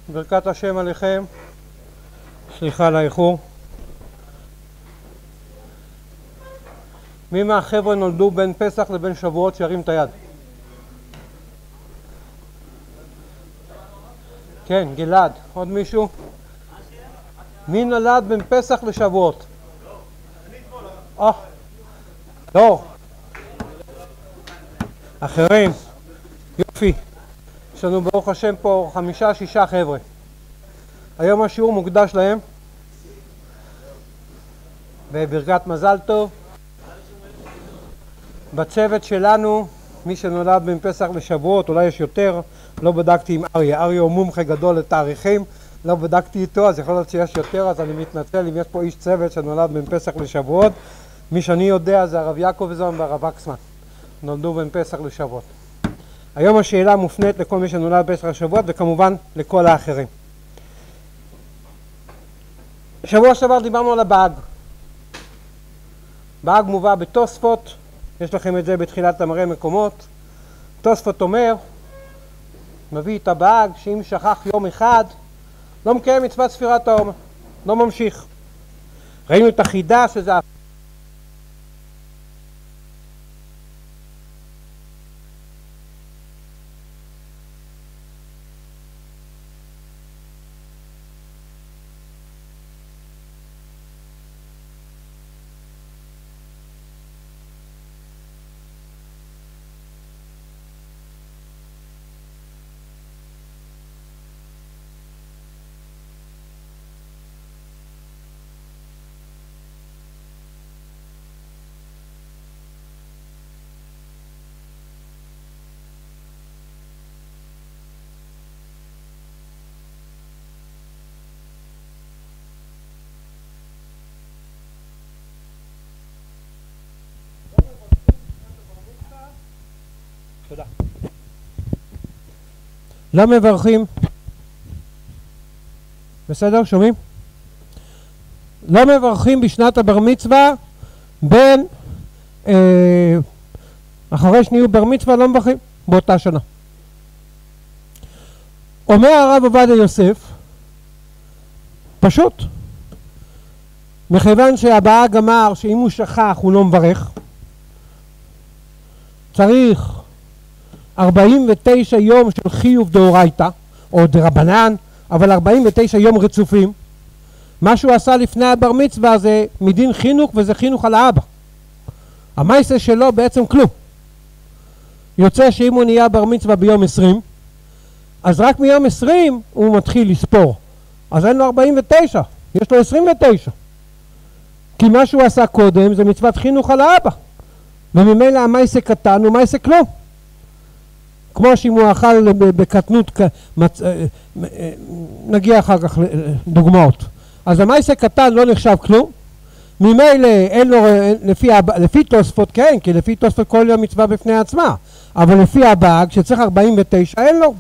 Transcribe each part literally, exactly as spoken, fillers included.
ברכת השם עליכם, סליחה על האיחור. מי מהחבר'ה נולדו בין פסח לבין שבועות שירים את היד? כן, גלעד. עוד מישהו? מי נולד בין פסח לשבועות? אה, לא. אחרים. יופי. יש לנו ברוך השם פה חמישה, שישה חבר'ה. היום השיעור מוקדש להם. בברכת מזל טוב. בצוות שלנו, מי שנולד בין פסח לשבועות, אולי יש יותר, לא בדקתי עם אריה. אריה הוא מומחה גדול לתאריכים, לא בדקתי איתו, אז יכול להיות שיש יותר, אז אני מתנצל אם יש פה איש צוות שנולד בין פסח לשבועות. מי שאני יודע זה הרב יעקב זון והרב אקסמן. נולדו בין פסח לשבועות. היום השאלה מופנית לכל מי שנולד בין פסח לשבועות, וכמובן לכל האחרים. שבוע שעבר דיברנו על הבאג. באג מובא בתוספות, יש לכם את זה בתחילת המראה מקומות. תוספות אומר, מביא את הבאג, שאם שכח יום אחד, לא מקיים מצוות ספירת העומר, לא ממשיך. ראינו את החידה שזה תודה. לא מברכים. בסדר? שומעים? לא מברכים בשנת הבר מצווה בין אה, אחרי שנהיו בר מצווה לא מברכים באותה שנה. אומר הרב עובדיה יוסף פשוט מכיוון שהבאג אמר שאם הוא שכח הוא לא מברך, צריך ארבעים ותשע יום של חיוב דאורייתא או דרבנן, אבל ארבעים ותשע יום רצופים. מה שהוא עשה לפני הבר מצווה זה מדין חינוך, וזה חינוך על האבא. המעשה שלו בעצם כלום. יוצא שאם הוא נהיה בר מצווה ביום עשרים, אז רק מיום עשרים הוא מתחיל לספור, אז אין לו ארבעים ותשע, יש לו עשרים ותשע, כי מה שהוא עשה קודם זה מצוות חינוך על האבא, וממילא המעשה קטן הוא מעשה כלום. כמו שאם הוא אכל בקטנות, נגיע אחר כך לדוגמאות. אז המעשה קטן לא נחשב כלום, ממילא אין לו, לפי, לפי תוספות כן, כי לפי תוספות כל יום מצווה בפני עצמה, אבל לפי הבאג שצריך ארבעים ותשע אין לו.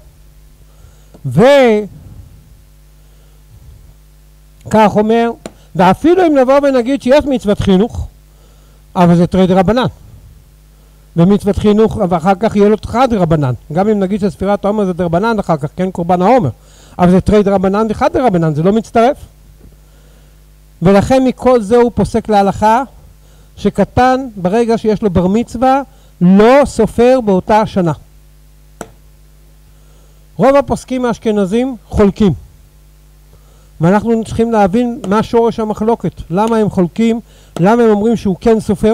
וכך אומר, ואפילו אם נבוא ונגיד שיש מצוות חינוך, אבל זה תרי דרבנן. במצוות חינוך, ואחר כך יהיה לו חד דרבנן. גם אם נגיד שספירת העומר זה דרבנן אחר כך, כן, קורבן העומר. אבל זה תרי דרבנן וחד דרבנן, זה לא מצטרף. ולכן מכל זה הוא פוסק להלכה, שקטן ברגע שיש לו בר מצווה, לא סופר באותה שנה. רוב הפוסקים האשכנזים חולקים. ואנחנו צריכים להבין מה שורש המחלוקת. למה הם חולקים? למה הם אומרים שהוא כן סופר?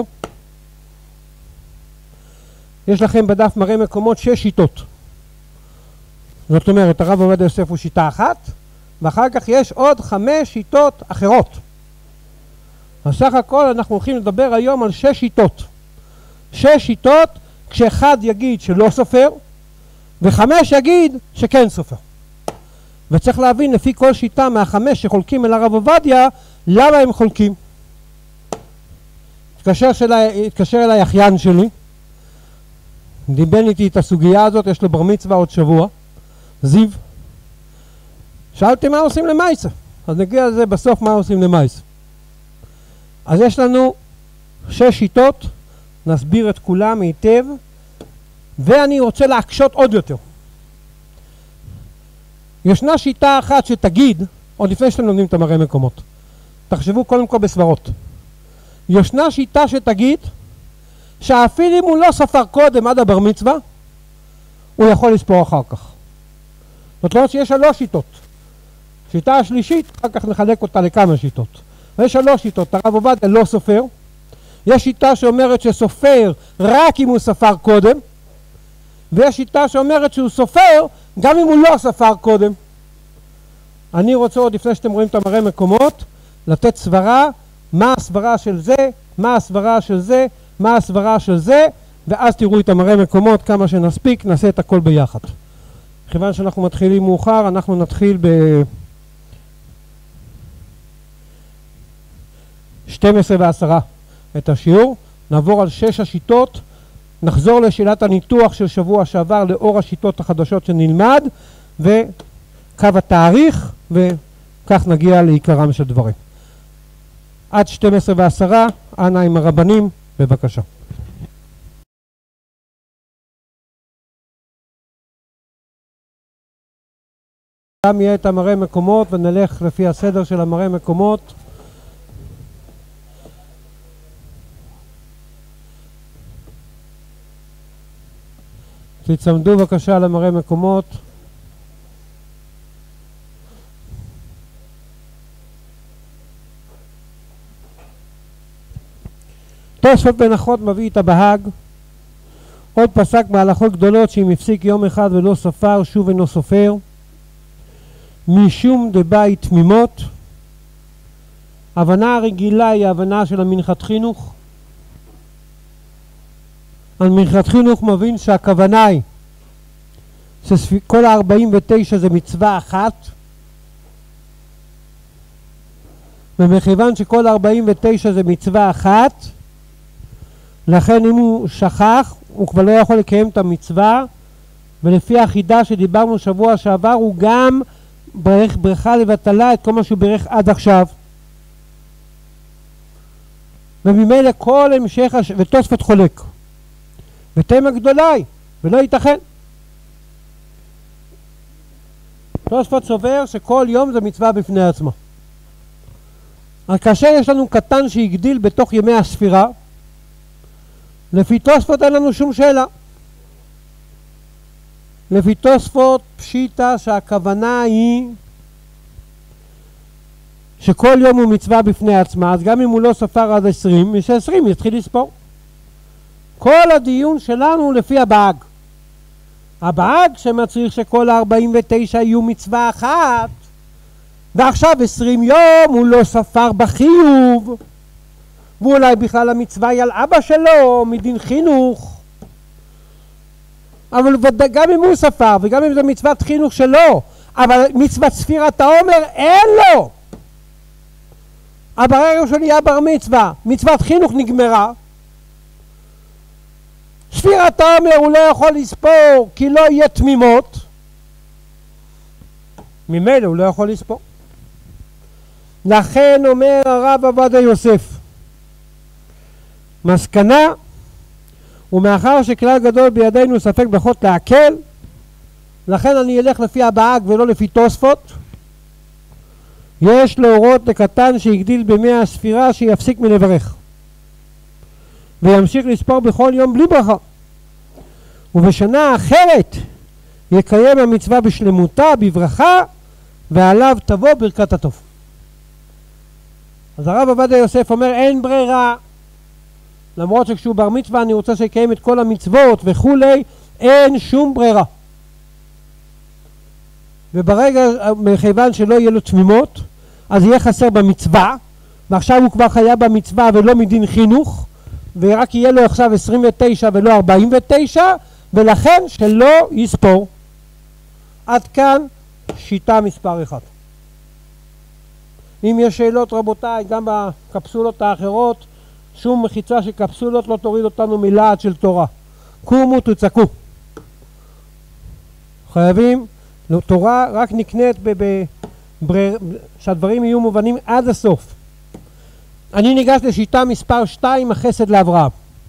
יש לכם בדף מראה מקומות שש שיטות. זאת אומרת, הרב עובדיה יוסף הוא שיטה אחת, ואחר כך יש עוד חמש שיטות אחרות. אז סך הכל אנחנו הולכים לדבר היום על שש שיטות. שש שיטות כשאחד יגיד שלא סופר, וחמש יגיד שכן סופר. וצריך להבין לפי כל שיטה מהחמש שחולקים אל הרב עובדיה, למה הם חולקים. התקשר, שלי, התקשר אליי אחיין שלי, דיבן איתי את הסוגיה הזאת, יש לו בר מצווה עוד שבוע, זיו. שאלתי מה עושים למייסה, אז נגיע לזה בסוף מה עושים למייסה. אז יש לנו שש שיטות, נסביר את כולם היטב, ואני רוצה להקשות עוד יותר. ישנה שיטה אחת שתגיד, עוד לפני שאתם לומדים את המראה מקומות, תחשבו קודם כל בסברות. ישנה שיטה שתגיד שאפילו אם הוא לא ספר קודם עד הבר מצווה, הוא יכול לספור אחר כך. זאת אומרת שיש שלוש שיטות. שיטה השלישית, אחר כך נחלק אותה לכמה שיטות. ויש שלוש שיטות, הרב עובדיה לא סופר. יש שיטה שאומרת שסופר רק אם הוא ספר קודם, ויש שיטה שאומרת שהוא סופר גם אם הוא לא ספר קודם. אני רוצה עוד לפני שאתם רואים את המראה מקומות, לתת סברה, מה הסברה של זה, מה הסברה של זה, מה הסברה של זה, ואז תראו את המראה מקומות כמה שנספיק, נעשה את הכל ביחד. כיוון שאנחנו מתחילים מאוחר, אנחנו נתחיל ב... שתים עשרה ועשרה את השיעור, נעבור על שש השיטות, נחזור לשאלת הניתוח של שבוע שעבר לאור השיטות החדשות שנלמד, וקו התאריך, וכך נגיע לעיקרם של דברים. עד שתים עשרה ועשרה, אנא עם הרבנים, בבקשה. גם יהיה את המראה מקומות ונלך לפי הסדר של המראה מקומות. תצמדו בבקשה למראה מקומות. תוספות בהלכות מביא את הבהג. עוד פסק בהלכות גדולות שאם הפסיק יום אחד ולא ספר שוב אינו סופר, משום דבית תמימות. הבנה הרגילה היא ההבנה של המנחת חינוך. המנחת חינוך מבין שהכוונה היא שכל ה-ארבעים ותשע זה מצווה אחת, ומכיוון שכל ה-ארבעים ותשע זה מצווה אחת, לכן אם הוא שכח הוא כבר לא יכול לקיים את המצווה, ולפי החידה שדיברנו שבוע שעבר הוא גם ברך ברכה לבטלה את כל מה שהוא ברך עד עכשיו, וממילא כל המשך הש... ותוספות חולק ותמה גדולה היא ולא ייתכן. תוספות סובר שכל יום זה מצווה בפני עצמה. אז כאשר יש לנו קטן שהגדיל בתוך ימי הספירה, לפי תוספות אין לנו שום שאלה. לפי תוספות פשיטה שהכוונה היא שכל יום הוא מצווה בפני עצמה, אז גם אם הוא לא ספר עד עשרים, יש עשרים יתחיל לספור. כל הדיון שלנו לפי הבהג. הבהג שמצריך שכל ה-ארבעים ותשע יהיו מצווה אחת, ועכשיו עשרים יום הוא לא ספר בחיוב, ואולי בכלל המצווה היא על אבא שלו מדין חינוך, אבל גם אם הוא ספר וגם אם זה מצוות חינוך שלו, אבל מצוות ספירת העומר אין לו. הברגע שלי היה בר מצווה, מצוות חינוך נגמרה, ספירת העומר הוא לא יכול לספור כי לא יהיה תמימות, ממילא הוא לא יכול לספור. לכן אומר הרב עובדיה יוסף, מסקנה, ומאחר שכלל גדול בידינו ספק ברכות להקל, לכן אני אלך לפי הבהג ולא לפי תוספות. יש להורות לקטן שהגדיל במאה הספירה שיפסיק מלברך וימשיך לספור בכל יום בלי ברכה, ובשנה אחרת יקיים המצווה בשלמותה בברכה, ועליו תבוא ברכת הטוב. אז הרב עובדיה יוסף אומר אין ברירה, למרות שכשהוא בר מצווה אני רוצה שיקיים את כל המצוות וכולי, אין שום ברירה. וברגע, מכיוון שלא יהיה לו תמימות, אז יהיה חסר במצווה, ועכשיו הוא כבר חייב במצווה ולא מדין חינוך, ורק יהיה לו עכשיו עשרים ותשע ולא ארבעים ותשע, ולכן שלא יספור. עד כאן שיטה מספר אחד. אם יש שאלות רבותיי, גם בקפסולות האחרות, שום מחיצה של קפסולות לא תוריד אותנו מלהט של תורה. קומו תצעקו. חייבים, תורה רק נקנית בברר, שהדברים יהיו מובנים עד הסוף. אני ניגש לשיטה מספר שתיים, החסד לאברהם.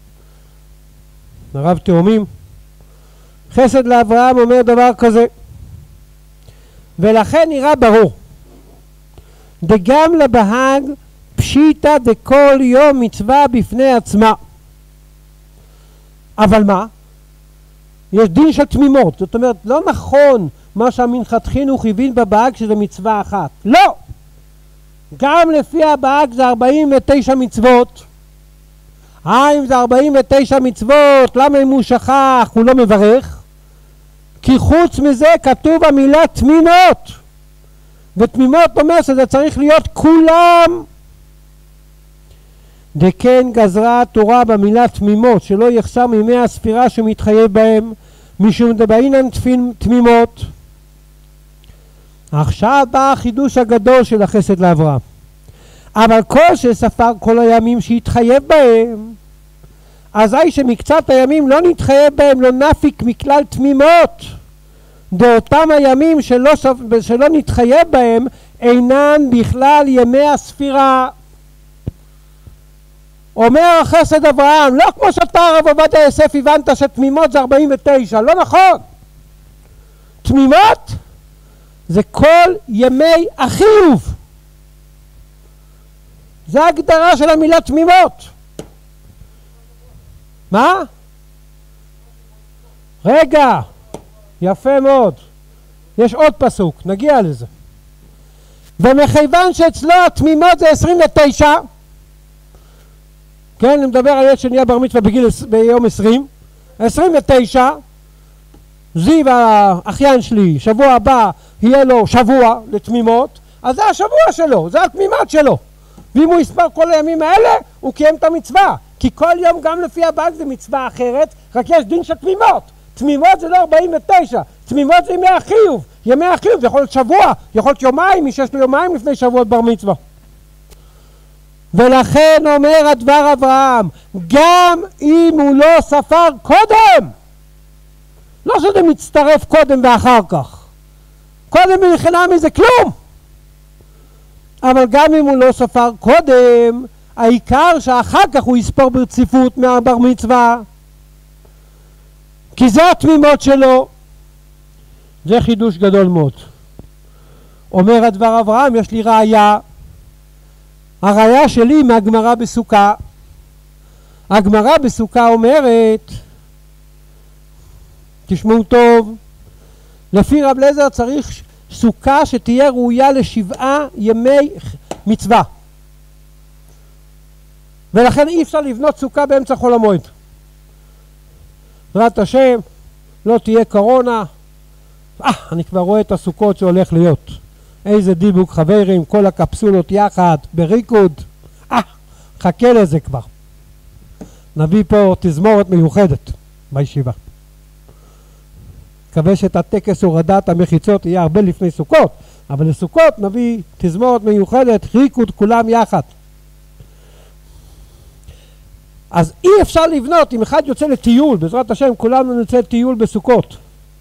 הרב תאומים. חסד לאברהם אומר דבר כזה, ולכן נראה ברור. דגם לבהג פשיטא דכל יום מצווה בפני עצמה. אבל מה? יש דין של תמימות. זאת אומרת, לא נכון מה שהמנחת חינוך הבין בבהג שזה מצווה אחת. לא! גם לפי הבהג זה ארבעים ותשע מצוות. אה, אם זה ארבעים ותשע מצוות, למה אם הוא שכח הוא לא מברך? כי חוץ מזה כתוב המילה תמימות. ותמימות אומר שזה צריך להיות כולם. דכן גזרה התורה במילה תמימות, שלא יחסר מימי הספירה שמתחייב בהם, משום דבעינן תמימות. עכשיו בא החידוש הגדול של החסד לאברהם. אבל כל שספר כל הימים שהתחייב בהם, אזי שמקצת הימים לא נתחייב בהם, לא נפיק מכלל תמימות. באותם הימים שלא, שלא נתחייב בהם, אינן בכלל ימי הספירה. אומר החסד אברהם, לא כמו שאתה הרב עובדיה יוסף הבנת שתמימות זה ארבעים ותשע, לא נכון. תמימות זה כל ימי החיוב. זה ההגדרה של המילה תמימות. מה? רגע, יפה מאוד. יש עוד פסוק, נגיע לזה. ומכיוון שאצלו התמימות זה עשרים ותשע, כן, אני מדבר על ילד שנהיה בר מצווה בגיל, ביום עשרים, עשרים ותשע, זיו האחיין שלי, שבוע הבא יהיה לו שבוע לתמימות, אז זה השבוע שלו, זה התמימות שלו. ואם הוא יספר כל הימים האלה, הוא קיים את המצווה. כי כל יום גם לפי הבנק זה מצווה אחרת, רק יש דין של תמימות. תמימות זה לא ארבעים ותשע, תמימות זה ימי החיוב. ימי החיוב זה יכול להיות שבוע, יכול להיות יומיים, מי שיש לו יומיים לפני שבועות בר מצווה. ולכן אומר הדבר אברהם, גם אם הוא לא ספר קודם, לא שזה מצטרף קודם ואחר כך, קודם מבחינה מזה כלום, אבל גם אם הוא לא ספר קודם, העיקר שאחר כך הוא יספור ברציפות מהבר מצווה, כי זה התמימות שלו. זה חידוש גדול מאוד. אומר הדבר אברהם, יש לי ראיה, הראיה שלי מהגמרא בסוכה. הגמרא בסוכה אומרת, תשמעו טוב, לפי רב אליעזר צריך סוכה שתהיה ראויה לשבעה ימי מצווה, ולכן אי אפשר לבנות סוכה באמצע חול המועד. בעזרת השם לא תהיה קורונה. אה, אני כבר רואה את הסוכות שהולך להיות. איזה דיבוק חברים, כל הקפסולות יחד, בריקוד. אה, חכה לזה כבר. נביא פה תזמורת מיוחדת בישיבה. מקווה שאת הטקס הורדת המחיצות יהיה הרבה לפני סוכות, אבל לסוכות נביא תזמורת מיוחדת, ריקוד כולם יחד. אז אי אפשר לבנות, אם אחד יוצא לטיול, בעזרת השם כולנו נצא לטיול בסוכות.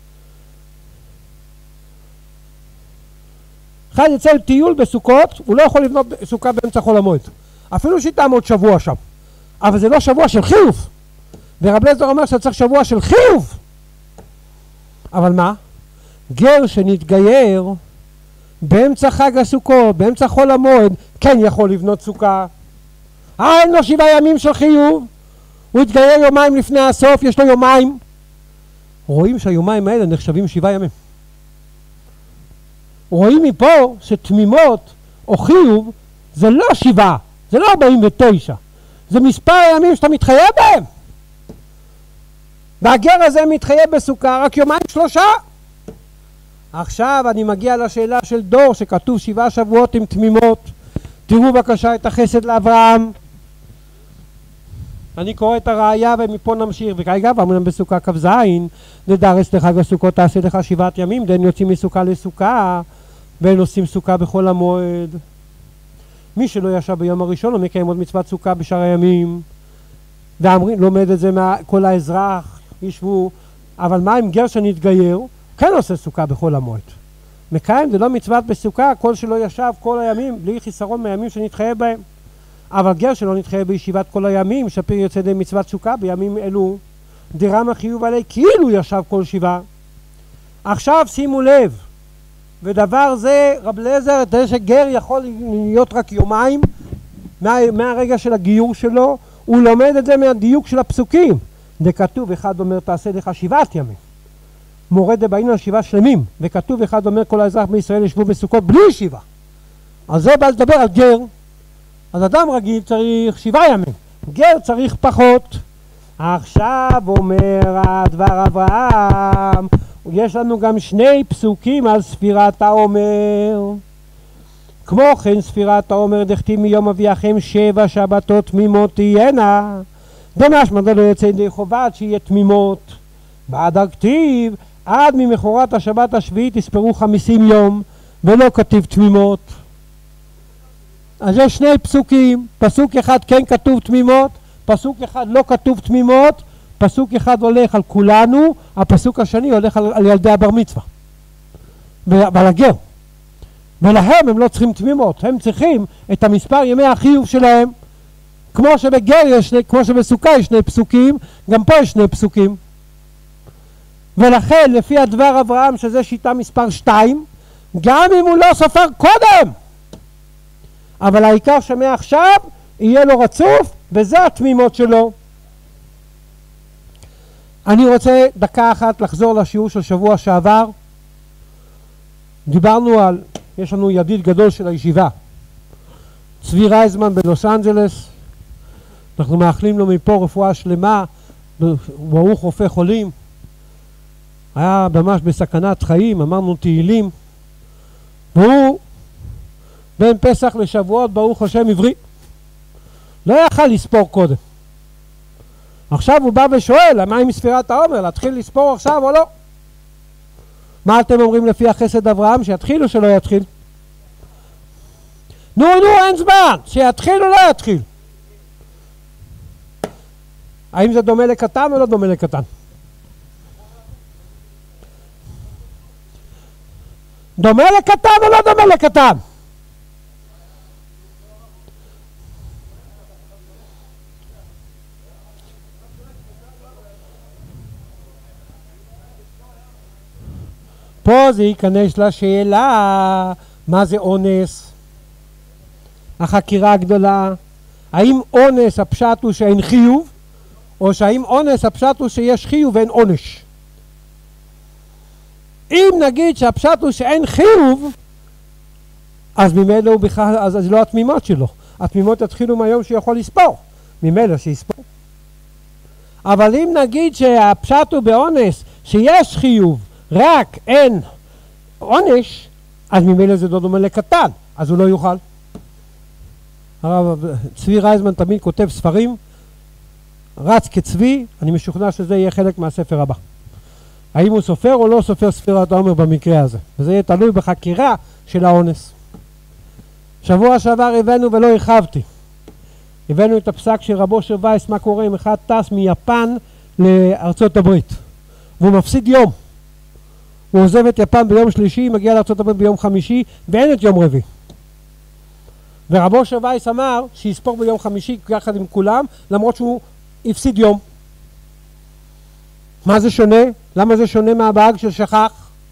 אחד יוצא לטיול בסוכות, הוא לא יכול לבנות סוכה באמצע חול המועד. אפילו שתעמוד שבוע שם. אבל זה לא שבוע של חיוב. ורב אליעזר אומר שצריך שבוע של חיוב. אבל מה? גר שנתגייר באמצע חג הסוכות, באמצע חול המועד, כן יכול לבנות סוכה. אה, אין לו שבעה ימים של חיוב. הוא התגייר יומיים לפני הסוף, יש לו יומיים. רואים שהיומיים האלה נחשבים שבעה ימים. רואים מפה שתמימות או חיוב זה לא שבעה, זה לא ארבעים ותשע. זה מספר הימים שאתה מתחייב בהם. והגר הזה מתחייב בסוכה רק יומיים שלושה. עכשיו אני מגיע לשאלה של דור שכתוב שבעה שבועות עם תמימות. תראו בבקשה את החסד לאברהם. אני קורא את הראיה ומפה נמשיך. וכרגע אמרנו בסוכה כ"ז, נדרס לחג הסוכות תעשה לך שבעת ימים, דין יוצאים מסוכה לסוכה ואין עושים סוכה בכל המועד. מי שלא ישב ביום הראשון לא מקיים עוד מצוות סוכה בשאר הימים, ואמרים לומד את זה כל האזרח ישבו. אבל מה אם גר שנתגייר כן עושה סוכה בכל המועד, מקיים זה לא מצוות בסוכה כל שלא ישב כל הימים בלי חיסרון מהימים שנתחייב בהם. אבל גר שלא נתחייב בישיבת כל הימים שפיר יוצא די מצוות סוכה בימים אלו דירם החיוב עלי כאילו ישב כל שבעה. עכשיו שימו לב, ודבר זה, רב אליעזר, אתה יודע שגר יכול להיות רק יומיים מה, מהרגע של הגיור שלו, הוא לומד את זה מהדיוק של הפסוקים. וכתוב אחד אומר תעשה לך שבעת ימים, מורה דבעין על שבעה שלמים, וכתוב אחד אומר כל האזרח בישראל ישבו בסוכות בלי ישיבה. אז זה בא לדבר על גר. אז אדם רגיל צריך שבעה ימים, גר צריך פחות. עכשיו אומר הדבר אברהם, יש לנו גם שני פסוקים על ספירת העומר. כמו כן ספירת העומר דכתיב מיום אביאכם שבע שבתות תמימות תהיינה, דמשמע דלא יצא ידי חובה עד שיהיה תמימות. בעד הכתיב עד ממחרת השבת השביעית תספרו חמישים יום, ולא כתיב תמימות. אז יש שני פסוקים, פסוק אחד כן כתוב תמימות, פסוק אחד לא כתוב תמימות. פסוק אחד הולך על כולנו, הפסוק השני הולך על, על ילדי הבר מצווה ועל הגר, ולהם הם לא צריכים תמימות, הם צריכים את המספר ימי החיוב שלהם. כמו שבגר יש שני, כמו שבסוכה יש שני פסוקים, גם פה יש שני פסוקים. ולכן לפי הדבר אברהם, שזה שיטה מספר שתיים, גם אם הוא לא סופר קודם, אבל העיקר שמעכשיו יהיה לו רצוף, וזה התמימות שלו. אני רוצה דקה אחת לחזור לשיעור של שבוע שעבר. דיברנו על, יש לנו ידיד גדול של הישיבה, צבי רייזמן בלוס אנג'לס. אנחנו מאחלים לו מפה רפואה שלמה, ברוך רופא חולים. היה ממש בסכנת חיים, אמרנו תהילים. והוא בין פסח לשבועות ברוך השם עברי, לא יכל לספור קודם. עכשיו הוא בא ושואל, מה עם ספירת העומר? להתחיל לספור עכשיו או לא? מה אתם אומרים לפי החסד אברהם? שיתחיל או שלא יתחיל? נו נו אין זמן, שיתחיל או לא יתחיל? האם זה דומה לקטן או לא דומה לקטן? דומה לקטן או לא דומה לקטן? פה זה ייכנס לשאלה, מה זה אונס? החקירה הגדולה, האם אונס הפשט הוא שאין חיוב, או שהאם אונס הפשט הוא שיש חיוב ואין עונש? אם נגיד שהפשט הוא שאין חיוב, אז ממילא הוא בכלל, אז זה לא התמימות שלו. התמימות יתחילו מהיום שיכול לספור, ממילא שיספור. אבל אם נגיד שהפשט הוא באונס, שיש חיוב, רק אין עונש, אז ממילא זה לא דומה לקטן, אז הוא לא יוכל. הרב צבי רייזמן תמיד כותב ספרים, רץ כצבי, אני משוכנע שזה יהיה חלק מהספר הבא. האם הוא סופר או לא סופר ספירת העומר במקרה הזה, וזה יהיה תלוי בחקירה של האונס. שבוע שעבר הבאנו ולא הרחבתי, הבאנו את הפסק של רב אושר וייס, מה קורה אם אחד טס מיפן לארצות הברית והוא מפסיד יום, הוא עוזב את יפן ביום שלישי, מגיע לארצות הברית ביום חמישי ואין את יום רביעי, ורב אושר וייס אמר שיספור ביום חמישי יחד עם כולם למרות שהוא הפסיד יום. מה זה שונה? למה זה שונה מהבהג של שכח?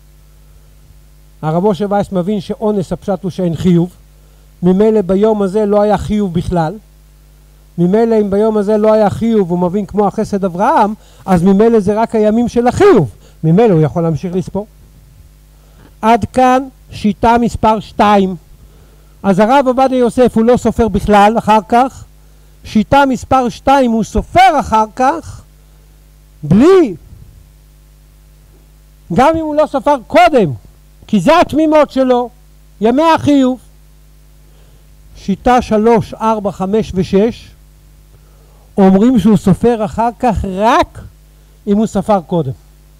הרב אושר וייס מבין שאונס הפשט הוא שאין חיוב, ממילא ביום הזה לא היה חיוב בכלל, ממילא אם ביום הזה לא היה חיוב הוא מבין כמו החסד אברהם, אז ממילא זה רק הימים של החיוב, ממילא הוא יכול להמשיך לספור. עד כאן שיטה מספר שתיים. אז הרב עובדיה יוסף הוא לא סופר בכלל אחר כך, שיטה מספר שתיים הוא סופר אחר כך בלי, גם אם הוא לא סופר קודם, כי זה התמימות שלו, ימי החיוב. שיטה שלוש, ארבע, חמש ושש אומרים שהוא סופר אחר כך רק אם הוא ספר קודם.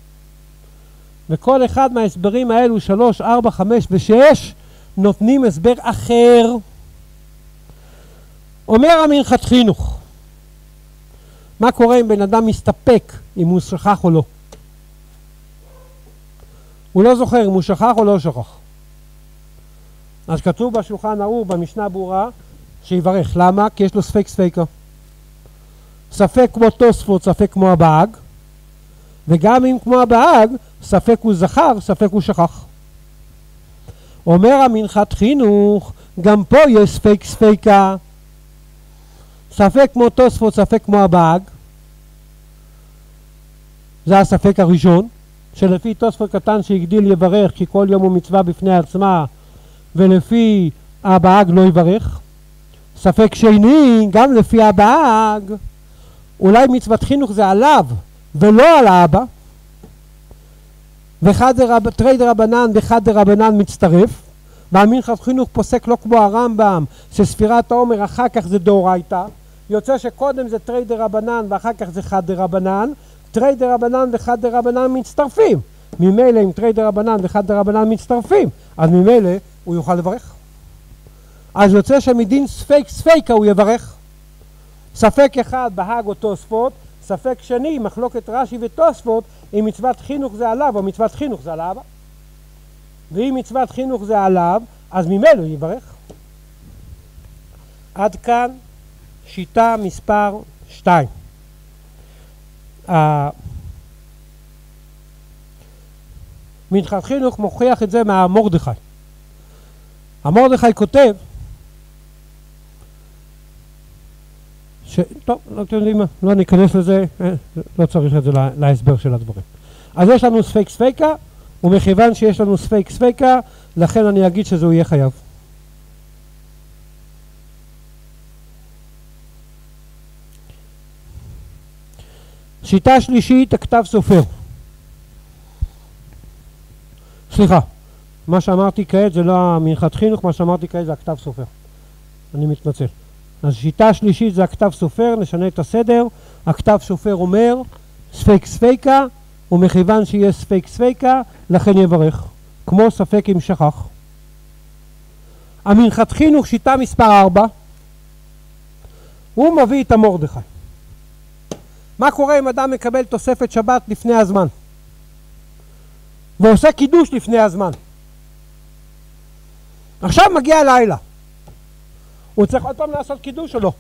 וכל אחד מההסברים האלו, שלוש, ארבע, חמש ושש, נותנים הסבר אחר. אומר המנחת חינוך, מה קורה אם בן אדם מסתפק אם הוא שכח או לא? הוא לא זוכר אם הוא שכח או לא שכח. אז כתוב בשולחן ערוך במשנה ברורה שיברך. למה? כי יש לו ספק ספקה. ספק כמו תוספות, ספק כמו הבהג, וגם אם כמו הבהג, ספק הוא זכר, ספק הוא שכח. אומר המנחת חינוך, גם פה יש ספק ספיקה, ספק כמו תוספות, ספק כמו הבאג. זה הספק הראשון, שלפי תוספות קטן שהגדיל יברך כי כל יום הוא מצווה בפני עצמה, ולפי הבאג לא יברך. ספק שני, גם לפי הבאג, אולי מצוות חינוך זה עליו ולא על האבא, וחד רב, תרי דרבנן וחד דרבנן מצטרף, והמנחת חינוך פוסק לא כמו הרמב"ם שספירת העומר אחר כך זה דאורייתא, יוצא שקודם זה תרי דרבנן ואחר כך זה חד דרבנן, תרי דרבנן וחד דרבנן מצטרפים, ממילא אם תרי דרבנן וחד דרבנן מצטרפים, אז ממילא הוא יוכל לברך. אז יוצא שמדין ספק ספיקה הוא יברך. ספק אחד בהג או תוספות, ספק שני מחלוקת רש"י ותוספות אם מצוות חינוך זה עליו או מצוות חינוך זה על האבא. ואם מצוות חינוך זה עליו, אז ממילא הוא יברך. עד כאן שיטה מספר שתיים. מנחת חינוך מוכיח את זה מהמרדכי. המרדכי כותב ש... טוב, לא אתם יודעים מה, לא ניכנס לזה, לא צריך את זה לה, להסבר של הדברים. אז יש לנו ספק ספיקה, ומכיוון שיש לנו ספק ספיקה, לכן אני אגיד שזה יהיה חייב. שיטה שלישית, הכתב סופר. סליחה, מה שאמרתי כעת זה לא המנחת חינוך, מה שאמרתי כעת זה הכתב סופר. אני מתנצל. אז שיטה שלישית זה הכתב סופר, נשנה את הסדר. הכתב סופר אומר ספק ספיקה, ומכיוון שיש ספק ספיקה, לכן יברך, כמו ספק אם שכח. המנחת חינוך, שיטה מספר ארבע, הוא מביא את המרדכי. מה קורה אם אדם מקבל תוספת שבת לפני הזמן ועושה קידוש לפני הזמן? עכשיו מגיע הלילה, הוא צריך עוד פעם לעשות קידוש או לא?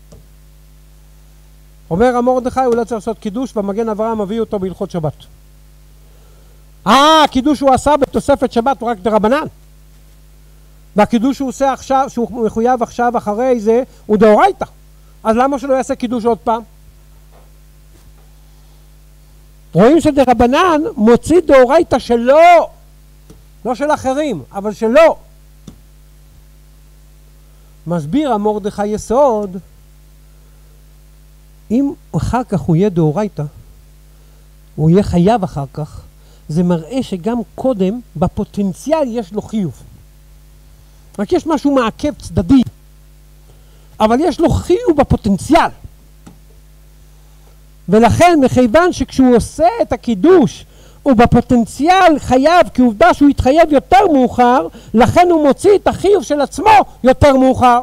אומר המרדכי, הוא לא צריך לעשות קידוש, והמגן אברהם מביא אותו בהלכות שבת. אה, הקידוש הוא עשה בתוספת שבת הוא רק דרבנן, והקידוש שהוא עושה עכשיו, שהוא מחויב עכשיו אחרי זה, הוא דאורייתא. אז למה שלא יעשה קידוש עוד פעם? רואים שדרבנן מוציא דאורייתא שלו, לא של אחרים, אבל שלו. מסביר המרדכי יסוד, אם אחר כך הוא יהיה דאורייתא, הוא יהיה חייב אחר כך, זה מראה שגם קודם בפוטנציאל יש לו חיוב. רק יש משהו מעכב צדדי, אבל יש לו חיוב בפוטנציאל. ולכן מכיוון שכשהוא עושה את הקידוש הוא בפוטנציאל חייב, כי עובדה שהוא יתחייב יותר מאוחר, לכן הוא מוציא את החיוב של עצמו יותר מאוחר.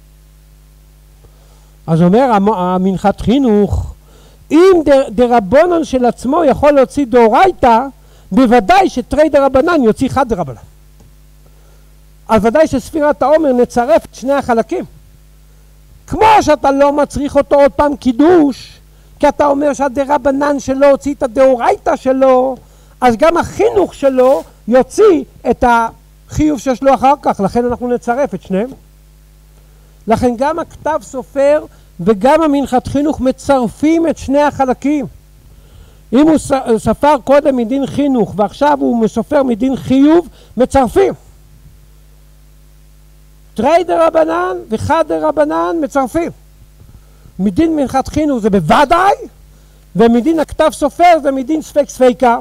אז אומר המנחת חינוך, אם דרבנן של עצמו יכול להוציא דאורייתא, בוודאי שתרי דרבנן יוציא חד דרבנן. אז ודאי שספירת העומר נצרף את שני החלקים. כמו שאתה לא מצריך אותו עוד פעם קידוש, כי אתה אומר שהדרבנן שלו הוציא את הדאורייתא שלו, אז גם החינוך שלו יוציא את החיוב שיש לו אחר כך, לכן אנחנו נצרף את שניהם. לכן גם הכתב סופר וגם המנחת חינוך מצרפים את שני החלקים. אם הוא ספר קודם מדין חינוך ועכשיו הוא מסופר מדין חיוב, מצרפים. תרי דרבנן וחד דרבנן מצרפים. מדין מנחת חינוך זה בוודאי, ומדין הכתב סופר זה מדין ספק ספיקה.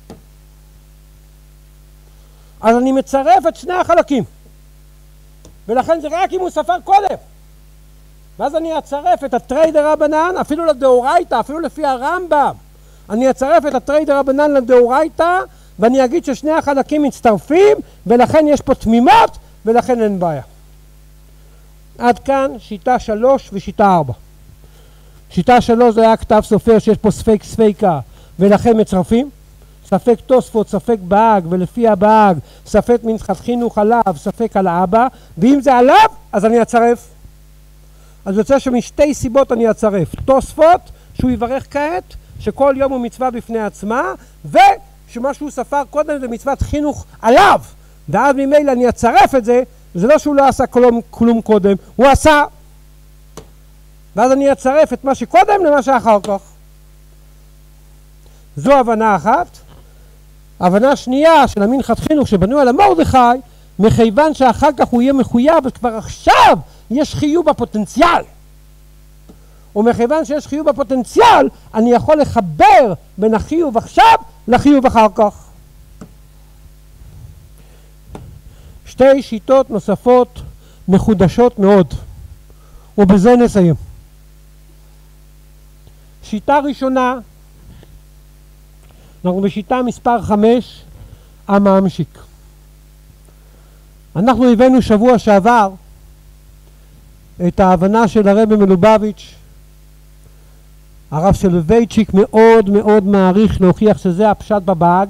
אז אני מצרף את שני החלקים, ולכן זה רק אם הוא ספר קודם. ואז אני אצרף את התרי דרבנן אפילו לדאורייתא, אפילו לפי הרמב"ם. אני אצרף את התרי דרבנן לדאורייתא, ואני אגיד ששני החלקים מצטרפים, ולכן יש פה תמימות, ולכן אין בעיה. עד כאן שיטה שלוש ושיטה ארבע. שיטה שלוש זה היה כתב סופר שיש פה ספק ספיקה, ולכן מצרפים. ספק תוספות, ספק באג, ולפי הבאג, ספק מנחת חינוך עליו, ספק על האבא, ואם זה עליו, אז אני אצרף. אז יוצא שמשתי סיבות אני אצרף. תוספות, שהוא יברך כעת, שכל יום הוא מצווה בפני עצמה, ושמה שהוא ספר קודם זה מצוות חינוך עליו, ואז ממילא אני אצרף את זה, זה לא שהוא לא עשה כלום, כלום קודם, הוא עשה. ואז אני אצרף את מה שקודם למה שאחר כך. זו הבנה אחת. הבנה שנייה של המנחת חינוך שבנו על המרדכי, מכיוון שאחר כך הוא יהיה מחויב, אז כבר עכשיו יש חיוב בפוטנציאל. ומכיוון שיש חיוב בפוטנציאל, אני יכול לחבר בין החיוב עכשיו לחיוב אחר כך. שתי שיטות נוספות מחודשות מאוד, ובזה נסיים. שיטה ראשונה, אנחנו בשיטה מספר חמש, הממשיק. אנחנו הבאנו שבוע שעבר את ההבנה של הרב מלובביץ'. הרב סולובייצ'יק מאוד מאוד מעריך להוכיח שזה הפשט בבאג.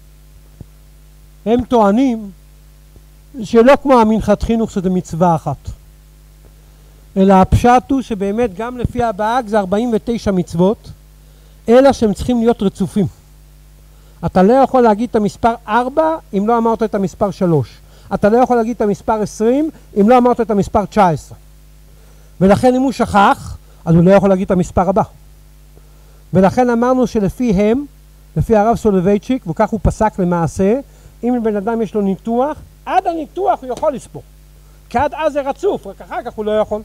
הם טוענים שלא כמו המנחת חינוך שזה מצווה אחת, אלא הפשט הוא שבאמת גם לפי הבאג זה ארבעים ותשע מצוות, אלא שהם צריכים להיות רצופים. אתה לא יכול להגיד את המספר ארבע אם לא אמרת את המספר שלוש. אתה לא יכול להגיד את המספר עשרים אם לא אמרת את המספר תשע עשרה. ולכן אם הוא שכח, אז הוא לא יכול להגיד את המספר הבא. ולכן אמרנו שלפי הם, לפי הרב סולובייצ'יק, וכך הוא פסק למעשה, אם לבן אדם יש לו ניתוח, עד הניתוח הוא יכול לספור. כי עד אז זה רצוף, רק אחר כך הוא לא יכול.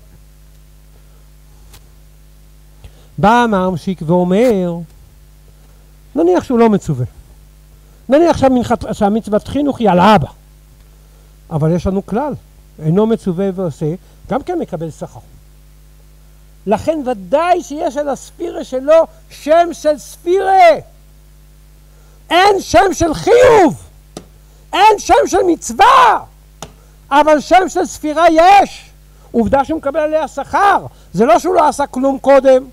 בא הממשיק ואומר, נניח שהוא לא מצווה. נניח שהמנחת, שהמצוות חינוך היא על האבא. אבל יש לנו כלל, אינו מצווה ועושה, גם כן מקבל שכר. לכן ודאי שיש על הספירה שלו שם של ספירה. אין שם של חיוב. אין שם של מצווה. אבל שם של ספירה יש. עובדה שהוא מקבל עליה שכר. זה לא שהוא לא עשה כלום קודם.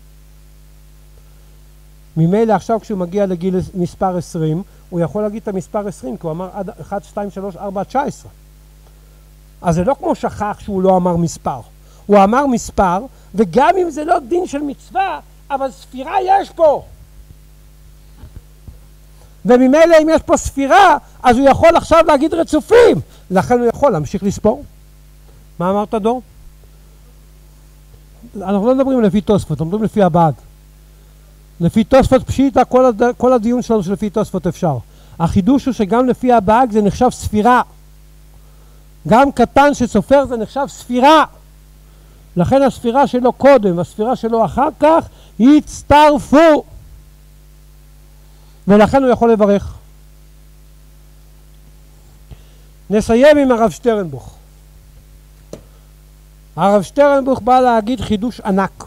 ממילא עכשיו כשהוא מגיע לגיל מספר עשרים, הוא יכול להגיד את המספר עשרים, כי הוא אמר עד אחת, שתיים, שלוש, ארבע, תשע עשרה. אז זה לא כמו שכח שהוא לא אמר מספר. הוא אמר מספר, וגם אם זה לא דין של מצווה, אבל ספירה יש פה. וממילא אם יש פה ספירה, אז הוא יכול עכשיו להגיד רצופים. לכן הוא יכול להמשיך לספור. מה אמרת דור? אנחנו לא מדברים לפי תוספות, אנחנו מדברים לפי הבאג. לפי תוספות פשיטה, כל, הד... כל הדיון שלנו שלפי תוספות אפשר. החידוש הוא שגם לפי הבאג זה נחשב ספירה. גם קטן שסופר זה נחשב ספירה. לכן הספירה שלו קודם והספירה שלו אחר כך יצטרפו. ולכן הוא יכול לברך. נסיים עם הרב שטרנבוך. הרב שטרנבוך בא להגיד חידוש ענק.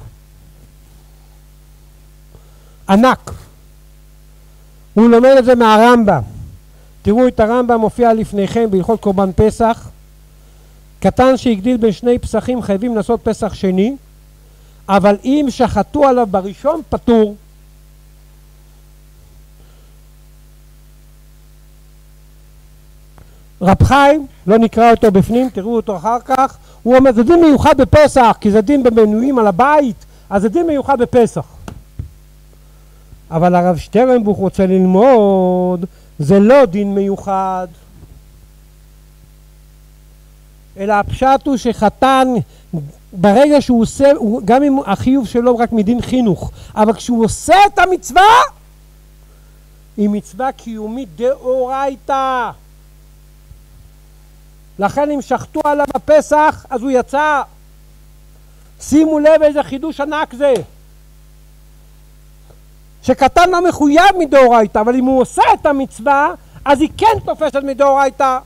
ענק. הוא לומד את זה מהרמב"ם. תראו את הרמב"ם מופיע לפניכם בהלכות קורבן פסח. קטן שהגדיל בין שני פסחים חייבים לעשות פסח שני, אבל אם שחטו עליו בראשון פטור. רב חיים, לא נקרא אותו בפנים, תראו אותו אחר כך, הוא אומר זה דין מיוחד בפסח, כי זה דין במנויים על הבית, אז זה דין מיוחד בפסח. אבל הרב שטרנבוך רוצה ללמוד, זה לא דין מיוחד. אלא הפשט הוא שחתן, ברגע שהוא עושה, גם אם החיוב שלו רק מדין חינוך, אבל כשהוא עושה את המצווה, היא מצווה קיומית דאורייתא. לכן אם שחטו עליו הפסח, אז הוא יצא. שימו לב איזה חידוש ענק זה. שקטן לא מחויב מדאורייתא, אבל אם הוא עושה את המצווה, אז היא כן תופסת מדאורייתא.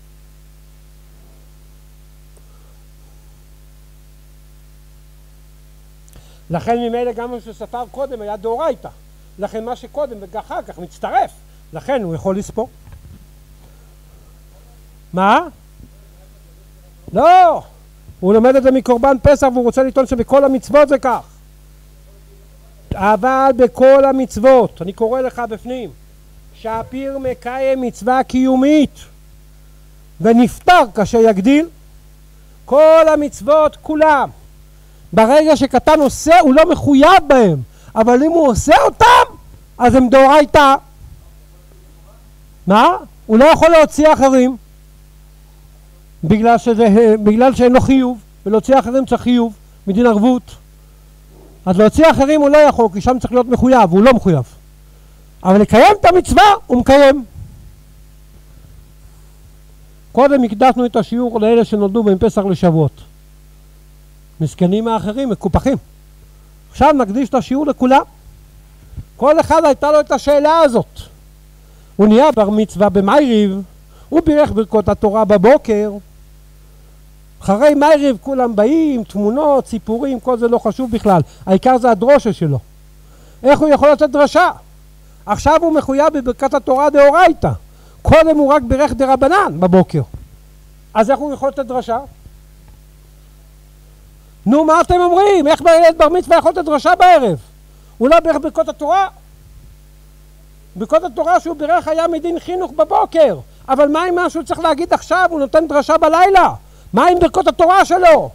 לכן ממילא גם מה שספר קודם היה דאורייתא. לכן מה שקודם ואחר כך מצטרף. לכן הוא יכול לספור. מה? לא! הוא לומד את זה מקורבן פסח והוא רוצה לטעון שבכל המצוות זה כך. אבל בכל המצוות, אני קורא לך בפנים, שהפיר מקיים מצווה קיומית ונפטר כאשר יגדיל, כל המצוות כולם. ברגע שקטן עושה, הוא לא מחויב בהם, אבל אם הוא עושה אותם, אז הם דאורייתא. מה? הוא לא יכול להוציא אחרים. בגלל, שזה, בגלל שאין לו חיוב, ולהוציא אחרים צריך חיוב, מדין ערבות. אז להוציא אחרים הוא לא יכול, כי שם צריך להיות מחויב, הוא לא מחויב. אבל לקיים את המצווה, הוא מקיים. קודם הקדשנו את השיעור לאלה שנולדו בין פסח לשבועות. מסכנים האחרים, מקופחים. עכשיו נקדיש את השיעור לכולם. כל אחד הייתה לו את השאלה הזאת. הוא נהיה בר מצווה במייריב, הוא בירך ברכות התורה בבוקר. אחרי מייריב כולם באים, תמונות, סיפורים, כל זה לא חשוב בכלל. העיקר זה הדרושה שלו. איך הוא יכול לתת דרשה? עכשיו הוא מחויב בברכת התורה דאורייתא. קודם הוא רק בירך דרבנן בבוקר. אז איך הוא יכול לתת דרשה? נו, מה אתם אומרים? איך בילד בר מצווה יכול לתת דרשה בערב? הוא לא בירך ברכות התורה? ברכות התורה שהוא בירך היה מדין חינוך בבוקר. אבל מה עם מה שהוא צריך להגיד עכשיו? הוא נותן דרשה בלילה. מה עם ברכות התורה שלו?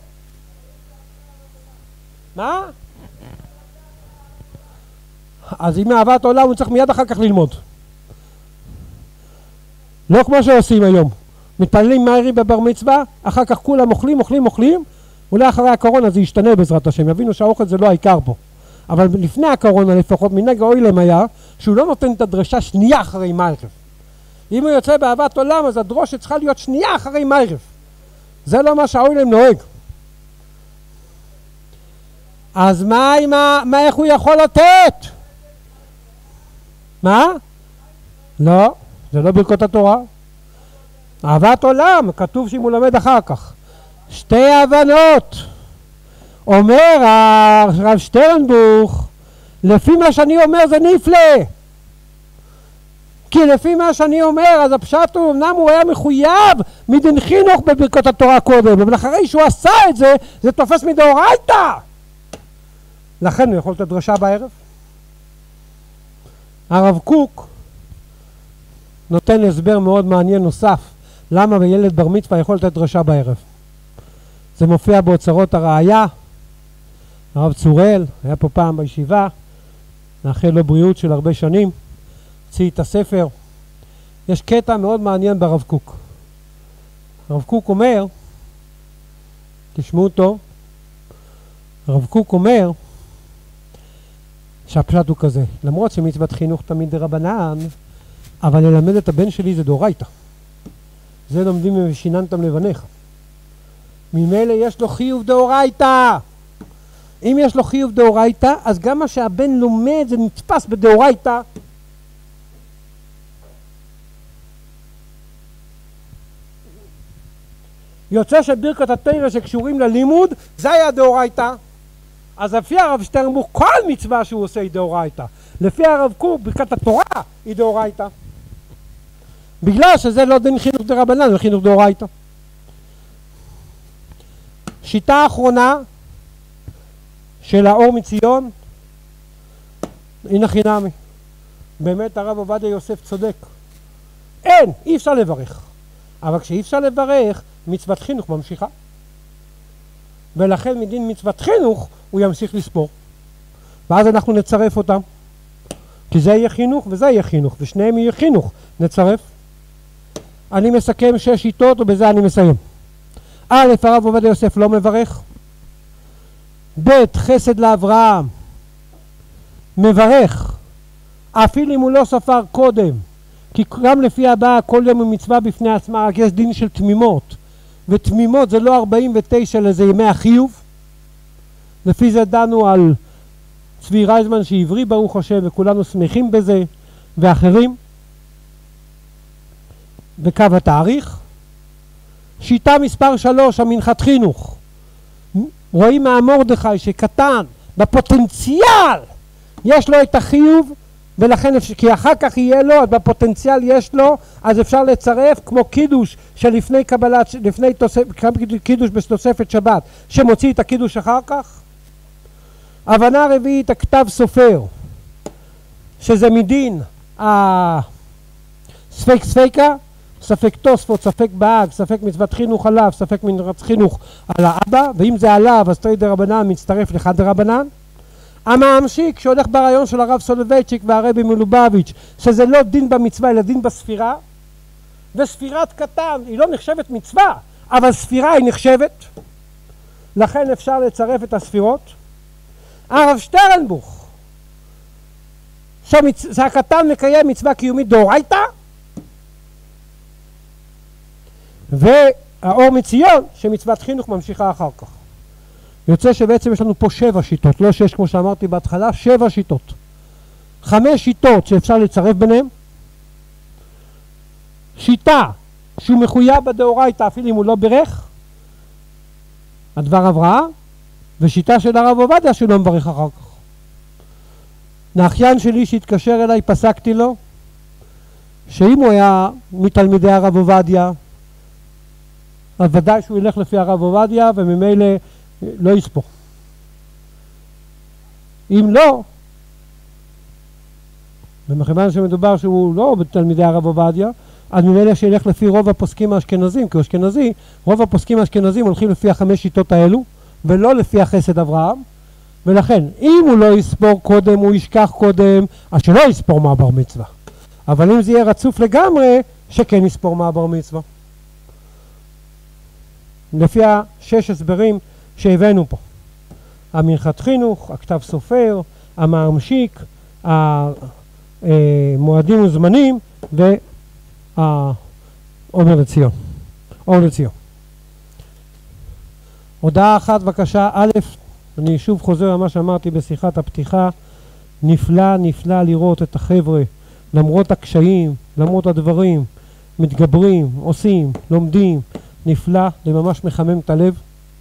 מה? אז אם אהבת עולם הוא צריך מיד אחר כך ללמוד. לא כמו שעושים היום. מתפללים מיירי בבר מצווה, אחר כך כולם אוכלים, אוכלים, אוכלים, אולי אחרי הקורונה זה ישתנה בעזרת השם, יבינו שהאוכל זה לא העיקר פה. אבל לפני הקורונה לפחות, מנהג האוילם היה, שהוא לא נותן את הדרשה שנייה אחרי מיירי. אם הוא יוצא באהבת עולם, אז הדרושה צריכה להיות שנייה אחרי מיירי. זה לא מה שהאוילם נוהג. אז מה, מה, מה איך הוא יכול לתת? מה? לא, זה לא ברכות התורה. אהבת עולם, כתוב שאם הוא למד אחר כך. שתי הבנות. אומר הרב שטרנבוך, לפי מה שאני אומר זה נפלא. כי לפי מה שאני אומר, אז הפשט הוא, אמנם הוא היה מחויב מדין חינוך בברכות התורה קודם, אבל אחרי שהוא עשה את זה, זה תופס מדאורייתא. לכן הוא יכול לתת דרשה בערב. הרב קוק נותן הסבר מאוד מעניין נוסף, למה בילד בר מצווה יכול לתת דרשה בערב. זה מופיע באוצרות הראיה. הרב צורל היה פה פעם בישיבה, נאחל לו בריאות של הרבה שנים, הוציא את הספר. יש קטע מאוד מעניין ברב קוק. הרב קוק אומר, תשמעו טוב, הרב קוק אומר שהפשט הוא כזה, למרות שמצוות חינוך תמיד דרבנן, אבל ללמד את הבן שלי זה דאורייתא. זה לומדים ושיננתם לבניך. ממילא יש לו חיוב דאורייתא. אם יש לו חיוב דאורייתא, אז גם מה שהבן לומד זה נתפס בדאורייתא. יוצא שברכות התורה שקשורים ללימוד, זה היה דאורייתא. אז לפי הרב שטרנבוך, כל מצווה שהוא עושה היא דאורייתא. לפי הרב קוק, ברכת התורה היא דאורייתא. בגלל שזה לא דין חינוך דרבנן, זה חינוך דאורייתא. שיטה אחרונה של האור מציון, הנה חינמי. באמת הרב עובדיה יוסף צודק. אין, אי אפשר לברך. אבל כשאי אפשר לברך, מצוות חינוך ממשיכה. ולכן מדין מצוות חינוך הוא ימשיך לספור. ואז אנחנו נצרף אותם. כי זה יהיה חינוך וזה יהיה חינוך, ושניהם יהיה חינוך. נצרף. אני מסכם שש שיטות ובזה אני מסיים. א', הרב עובדיה יוסף לא מברך. ב', חסד לאברהם. מברך. אפילו אם הוא לא ספר קודם. כי גם לפי הבא כל יום הוא מצווה בפני עצמה, רק יש דין של תמימות. ותמימות זה לא ארבעים ותשע לזה ימי החיוב. לפי זה דנו על צבי רייזמן שעברי ברוך השם וכולנו שמחים בזה, ואחרים. בקו התאריך. שיטה מספר שלוש, המנחת חינוך. רואים מהמורדכי שקטן בפוטנציאל יש לו את החיוב, ולכן כי אחר כך יהיה לו, אז בפוטנציאל יש לו, אז אפשר לצרף כמו קידוש שלפני קבלת, לפני תוספ, קידוש בתוספת שבת שמוציא את הקידוש אחר כך. הבנה רביעית, הכתב סופר, שזה מדין הספק ספקה, ספק תוספות, ספק באג, ספק מצוות חינוך עליו, ספק מצוות חינוך על האבא, ואם זה עליו אז תרי דרבנן מצטרף לחד דרבנן. המאמשיק שהולך ברעיון של הרב סולובייצ'יק והרבי מלובביץ', שזה לא דין במצווה אלא דין בספירה, וספירת קטן היא לא נחשבת מצווה, אבל ספירה היא נחשבת, לכן אפשר לצרף את הספירות. הרב שטרנבוך, שהקטן מקיים מצווה קיומית דאורייתא, והאור מציון שמצוות חינוך ממשיכה אחר כך. יוצא שבעצם יש לנו פה שבע שיטות, לא שש כמו שאמרתי בהתחלה, שבע שיטות. חמש שיטות שאפשר לצרף ביניהם. שיטה שהוא מחויב בדאורייתא אפילו אם הוא לא בירך, הדבר הבראה, ושיטה של הרב עובדיה שהוא לא מברך אחר כך. האחיין שלי שהתקשר אליי, פסקתי לו שאם הוא היה מתלמידי הרב עובדיה, אז ודאי שהוא ילך לפי הרב עובדיה וממילא לא יספור. אם לא, ומכיוון שמדובר שהוא לא בתלמידי הרב עובדיה, אז ממילא שילך לפי רוב הפוסקים האשכנזים, כי הוא אשכנזי, רוב הפוסקים האשכנזים הולכים לפי החמש שיטות האלו, ולא לפי החסד אברהם, ולכן אם הוא לא יספור קודם, הוא ישכח קודם, אז שלא יספור מה בר מצווה. אבל אם זה יהיה רצוף לגמרי, שכן יספור מה בר מצווה. לפי השש הסברים שהבאנו פה. המנחת חינוך, הכתב סופר, המאמשיק, המועדים וזמנים, והאור לציון. אור לציון. הודעה אחת בבקשה, א', אני שוב חוזר על מה שאמרתי בשיחת הפתיחה, נפלא נפלא לראות את החבר'ה, למרות הקשיים, למרות הדברים, מתגברים, עושים, לומדים, נפלא, זה ממש מחמם את הלב.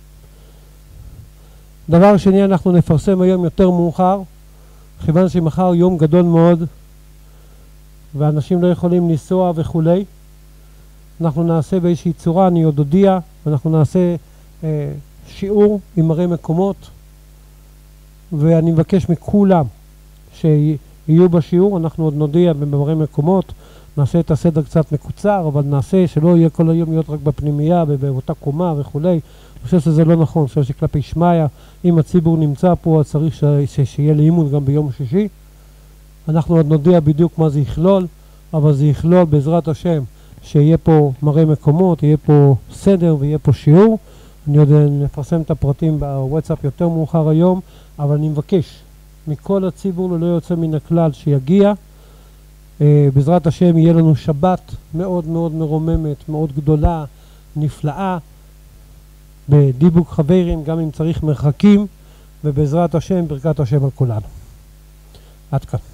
דבר שני, אנחנו נפרסם היום יותר מאוחר, כיוון שמחר יום גדול מאוד, ואנשים לא יכולים לנסוע וכולי. אנחנו נעשה באיזושהי צורה, אני עוד הודיע, אנחנו נעשה אה, שיעור עם מראה מקומות, ואני מבקש מכולם שיהיו בשיעור, אנחנו עוד נודיע במראה מקומות, נעשה את הסדר קצת מקוצר, אבל נעשה שלא יהיה כל היום להיות רק בפנימייה, באותה קומה וכולי. אני חושב שזה לא נכון, אני חושב שכלפי שמיה, אם הציבור נמצא פה, אז צריך ש... ש... שיהיה לאימון גם ביום שישי. אנחנו עוד נודיע בדיוק מה זה יכלול, אבל זה יכלול בעזרת השם, שיהיה פה מראה מקומות, יהיה פה סדר ויהיה פה שיעור. אני עוד נפרסם את הפרטים בוואטסאפ יותר מאוחר היום, אבל אני מבקש מכל הציבור ללא יוצא מן הכלל שיגיע. בעזרת השם יהיה לנו שבת מאוד מאוד מרוממת, מאוד גדולה, נפלאה, בדיבוק חברים, גם אם צריך מרחקים, ובעזרת השם, ברכת השם על כולנו. עד כאן.